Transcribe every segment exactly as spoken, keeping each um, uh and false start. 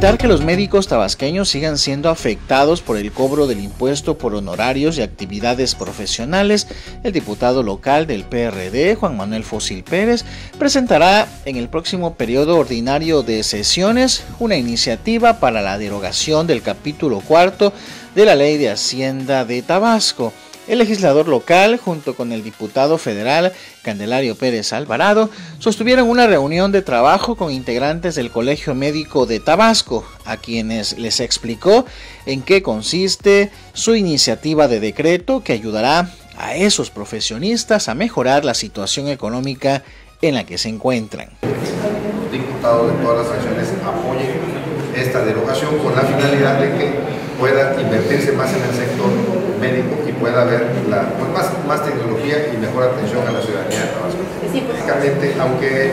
evitar que los médicos tabasqueños sigan siendo afectados por el cobro del impuesto por honorarios y actividades profesionales, el diputado local del P R D, Juan Manuel Fósil Pérez, presentará en el próximo periodo ordinario de sesiones una iniciativa para la derogación del capítulo cuarto de la Ley de Hacienda de Tabasco. El legislador local, junto con el diputado federal Candelario Pérez Alvarado, sostuvieron una reunión de trabajo con integrantes del Colegio Médico de Tabasco, a quienes les explicó en qué consiste su iniciativa de decreto que ayudará a esos profesionistas a mejorar la situación económica en la que se encuentran. Los diputados de todas las acciones apoyen esta derogación con la finalidad de que pueda invertirse más en el sector médico y pueda haber la, pues más, más tecnología y mejor atención a la ciudadanía de Tabasco. Básicamente, aunque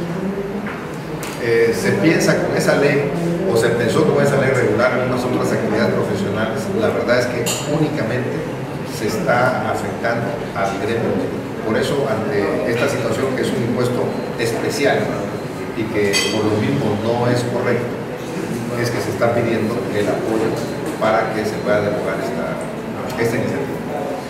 eh, se piensa con esa ley o se pensó con esa ley regular algunas otras actividades profesionales, la verdad es que únicamente se está afectando al gremio médico. Por eso, ante esta situación que es un impuesto especial y que por lo mismo no es correcto, es que se está pidiendo el apoyo para que se pueda derogar esta, esta iniciativa.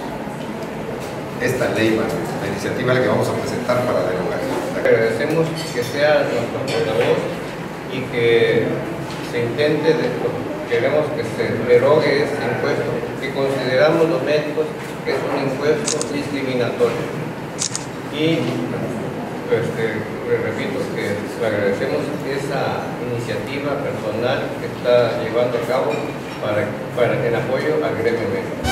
Esta ley, la iniciativa la que vamos a presentar para derogar. Agradecemos que sea nuestro portavoz y que se intente, de, queremos que se derogue este impuesto, que consideramos los médicos que es un impuesto discriminatorio. Y pues, que, repito que le agradecemos esa iniciativa personal que está llevando a cabo para, para el apoyo al gremio médico.